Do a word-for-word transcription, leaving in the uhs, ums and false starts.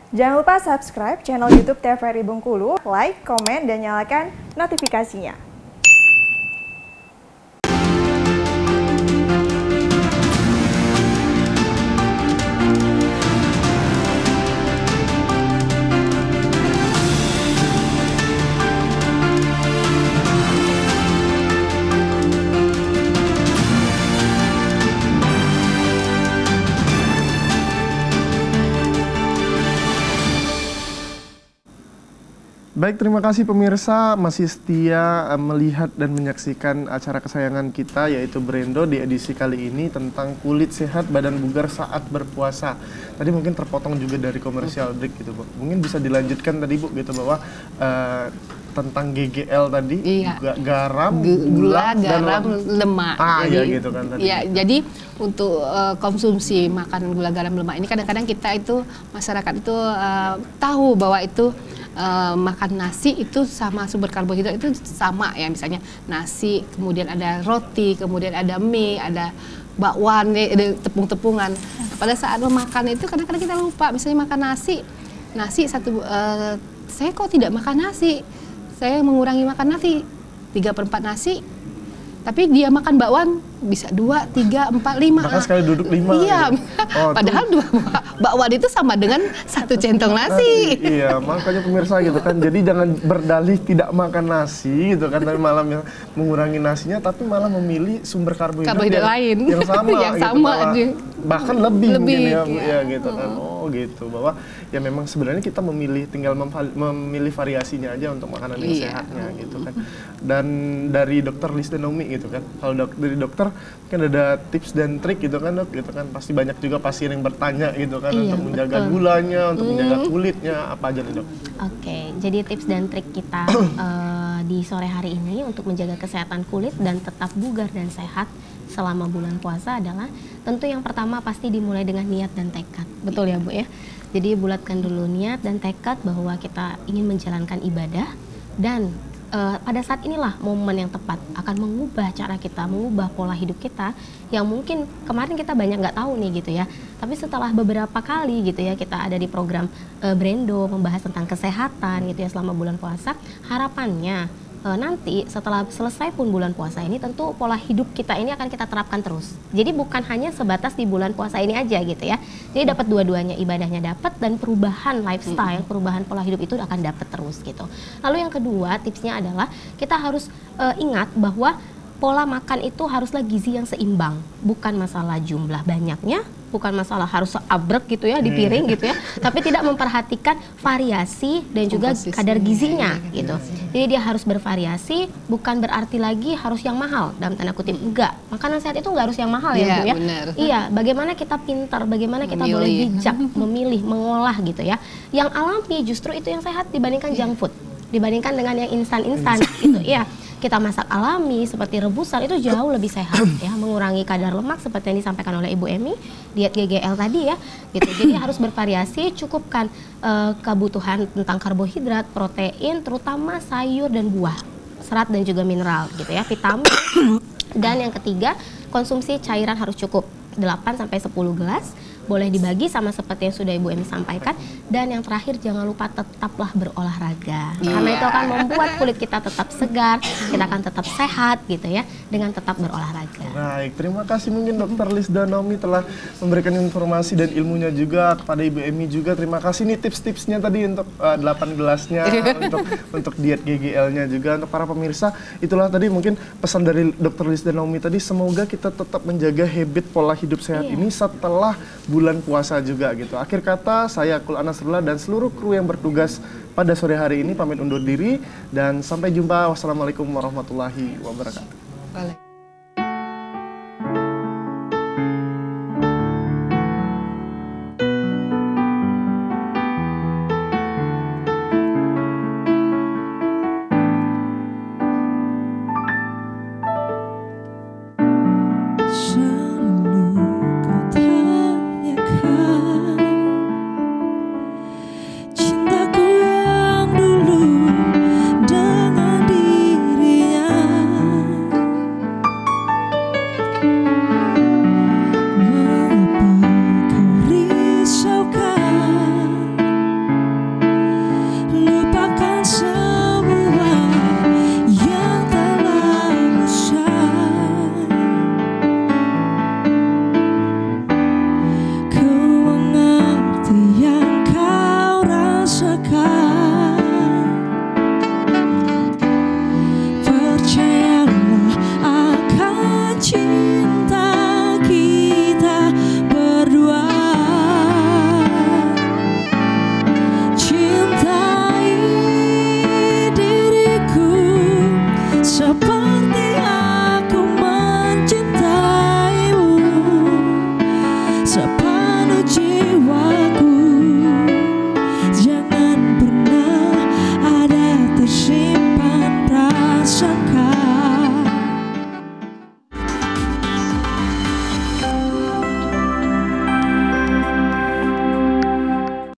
Jangan lupa subscribe channel YouTube T V R I Bengkulu, like, komen, dan nyalakan notifikasinya. Baik, terima kasih pemirsa masih setia uh, melihat dan menyaksikan acara kesayangan kita yaitu Brendo di edisi kali ini tentang kulit sehat badan bugar saat berpuasa. Tadi mungkin terpotong juga dari komersial break gitu, Bu. Mungkin bisa dilanjutkan tadi, Bu, gitu bahwa uh, tentang G G L tadi, iya. garam, gula, gula garam, dan lemak. Ah, jadi, ya gitu kan tadi. Ya, jadi untuk uh, konsumsi makan gula, garam, lemak ini kadang-kadang kita itu masyarakat itu uh, tahu bahwa itu Uh, makan nasi itu sama sumber karbohidrat itu sama ya, misalnya nasi, kemudian ada roti, kemudian ada mie, ada bakwan, ada tepung-tepungan. Pada saat memakan itu kadang-kadang kita lupa, misalnya makan nasi, nasi satu, uh, saya kok tidak makan nasi, saya mengurangi makan nasi, tiga per empat nasi, tapi dia makan bakwan bisa dua, tiga, empat, lima. Bahkan sekali duduk lima. Iya, oh, padahal dua bakwan itu sama dengan satu centong nasi. Iya, makanya pemirsa gitu kan. Jadi jangan berdalih tidak makan nasi gitu kan, tapi malam yang mengurangi nasinya, tapi malah memilih sumber karbohidrat, karbohidrat yang, lain yang sama, yang gitu, sama malah, aja. bahkan lebih, lebih mungkin ya, ya. ya gitu kan. Oh gitu, bahwa ya memang sebenarnya kita memilih, tinggal memilih variasinya aja untuk makanan yang iya. sehatnya gitu kan. Dan dari dokter Lisda Naomi gitu kan, kalau dok, dari dokter kan ada tips dan trik gitu kan, Dok, gitu kan. Pasti banyak juga pasien yang bertanya gitu kan, iya, untuk menjaga betul. gulanya, untuk hmm. menjaga kulitnya, apa aja nih, Dok? Oke, jadi tips dan trik kita uh, di sore hari ini untuk menjaga kesehatan kulit dan tetap bugar dan sehat selama bulan puasa adalah tentu yang pertama pasti dimulai dengan niat dan tekad. Betul ya, Bu ya? Jadi bulatkan dulu niat dan tekad bahwa kita ingin menjalankan ibadah, dan Uh, pada saat inilah momen yang tepat akan mengubah cara kita, mengubah pola hidup kita yang mungkin kemarin kita banyak nggak tahu nih gitu ya. Tapi setelah beberapa kali gitu ya kita ada di program uh, Brendo membahas tentang kesehatan gitu ya selama bulan puasa, harapannya uh, nanti setelah selesai pun bulan puasa ini tentu pola hidup kita ini akan kita terapkan terus. Jadi bukan hanya sebatas di bulan puasa ini aja gitu ya. Jadi dapat dua-duanya, ibadahnya dapat dan perubahan lifestyle, mm-hmm. perubahan pola hidup itu akan dapat terus gitu. Lalu yang kedua tipsnya adalah kita harus uh, ingat bahwa pola makan itu haruslah gizi yang seimbang, bukan masalah jumlah banyaknya, bukan masalah harus seabrek gitu ya di piring gitu ya, tapi tidak memperhatikan variasi dan juga kadar gizinya gitu. Jadi dia harus bervariasi, bukan berarti lagi harus yang mahal dalam tanda kutip, enggak. Makanan sehat itu enggak harus yang mahal ya, ya, Bu ya. Benar. Iya, bagaimana kita pintar, bagaimana kita memilih. boleh bijak memilih, mengolah gitu ya. Yang alami justru itu yang sehat dibandingkan junk food, dibandingkan dengan yang instan-instan gitu. Iya. Kita masak alami seperti rebusan itu jauh lebih sehat ya, mengurangi kadar lemak seperti yang disampaikan oleh Ibu Emi, diet G G L tadi ya gitu. Jadi harus bervariasi, cukupkan uh, kebutuhan tentang karbohidrat, protein, terutama sayur dan buah, serat dan juga mineral gitu ya, vitamin. Dan yang ketiga, konsumsi cairan harus cukup delapan sampai sepuluh gelas. Boleh dibagi sama seperti yang sudah Ibu Emi sampaikan. Dan yang terakhir jangan lupa tetaplah berolahraga, yeah. karena itu akan membuat kulit kita tetap segar, kita akan tetap sehat gitu ya dengan tetap berolahraga. Baik, terima kasih mungkin dokter Lisda Naomi telah memberikan informasi dan ilmunya juga kepada Ibu Emi juga. Terima kasih nih tips-tipsnya tadi untuk uh, delapan gelasnya, untuk untuk diet G G L-nya juga. Untuk para pemirsa, itulah tadi mungkin pesan dari dokter Lisda Naomi tadi, semoga kita tetap menjaga habit pola hidup sehat yeah. ini setelah bulan puasa juga gitu. Akhir kata, saya Kul Anasrullah dan seluruh kru yang bertugas pada sore hari ini pamit undur diri dan sampai jumpa. Wassalamualaikum warahmatullahi wabarakatuh.